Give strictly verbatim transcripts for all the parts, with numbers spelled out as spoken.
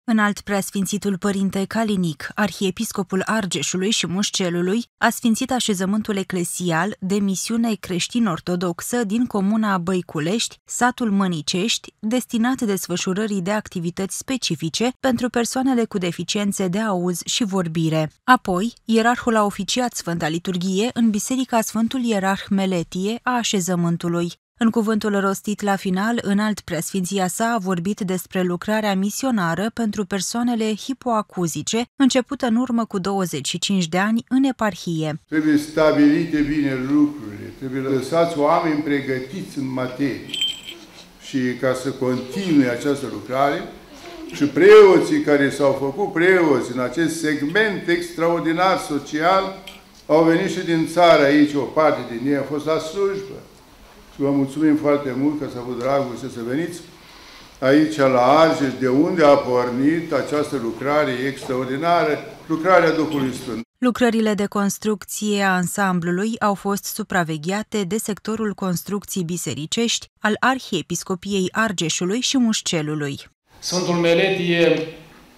Înalt Preasfințitul Părinte Calinic, arhiepiscopul Argeșului și Mușcelului, a sfințit așezământul eclesial de misiune creștin-ortodoxă din comuna Băiculești, satul Mănicești, destinat desfășurării de activități specifice pentru persoanele cu deficiențe de auz și vorbire. Apoi, ierarhul a oficiat Sfânta Liturghie în Biserica Sfântul Ierarh Meletie a așezământului. În cuvântul rostit la final, Înalt Preasfinția sa a vorbit despre lucrarea misionară pentru persoanele hipoacuzice, începută în urmă cu douăzeci și cinci de ani în eparhie. Trebuie stabilite bine lucrurile, trebuie lăsați oameni pregătiți în materie și ca să continue această lucrare și preoții care s-au făcut preoți în acest segment extraordinar social au venit și din țară aici, o parte din ei a fost la slujbă. Și vă mulțumim foarte mult că s-a avut dragostea să veniți aici la Argeș, de unde a pornit această lucrare extraordinară, lucrarea Duhului Sfânt. Lucrările de construcție a ansamblului au fost supravegheate de sectorul construcții bisericești al Arhiepiscopiei Argeșului și Mușcelului. Sfântul Meletie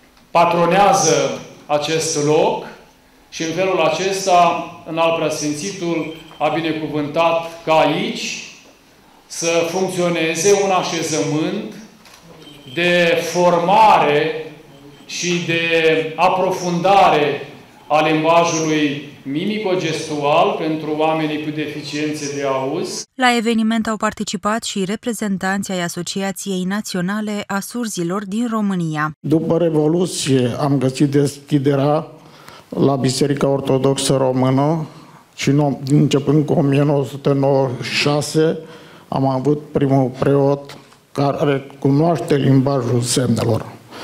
patronează acest loc și în felul acesta Înalt Preasfințitul a binecuvântat ca aici să funcționeze un așezământ de formare și de aprofundare a limbajului mimico-gestual pentru oamenii cu deficiențe de auz. La eveniment au participat și reprezentanții ai Asociației Naționale a Surzilor din România. După Revoluție am găsit deschiderea la Biserica Ortodoxă Română și începând cu o mie nouă sute nouăzeci și șase am avut primul preot care cunoaște limbajul semnelor.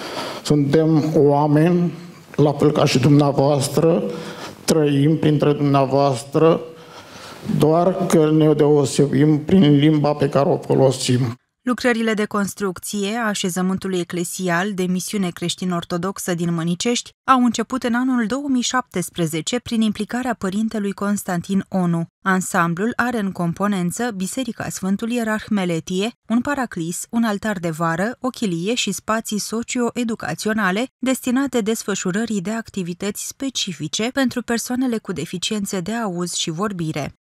Suntem oameni, la fel ca și dumneavoastră, trăim printre dumneavoastră, doar că ne deosebim prin limba pe care o folosim. Lucrările de construcție a așezământului eclesial de misiune creștin-ortodoxă din Mănicești au început în anul două mii șaptesprezece prin implicarea părintelui Constantin Onu. Ansamblul are în componență Biserica Sfântul Ierarh Meletie, un paraclis, un altar de vară, o chilie și spații socio-educaționale destinate desfășurării de activități specifice pentru persoanele cu deficiențe de auz și vorbire.